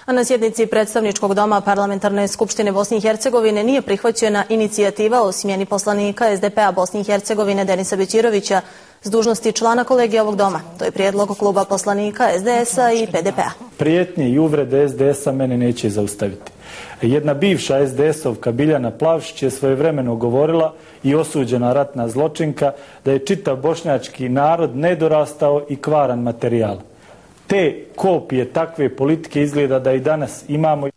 A na sjednici predstavničkog doma Parlamentarne skupštine Bosne i Hercegovine nije prihvaćena inicijativa o smjeni poslanika SDP-a Bosne i Hercegovine Denisa Bećirovića s dužnosti člana kolegija ovog doma. To je prijedlog kluba poslanika SDS-a i PDP-a. Prijetnje i uvrede SDS-a mene neće zaustaviti. Jedna bivša SDS-ovka Biljana Plavšić je svojevremeno govorila i osuđena ratna zločinka da je čitav bošnjački narod nedorastao i kvaran materijal. Te kopije takve politike izgleda da i danas imamo.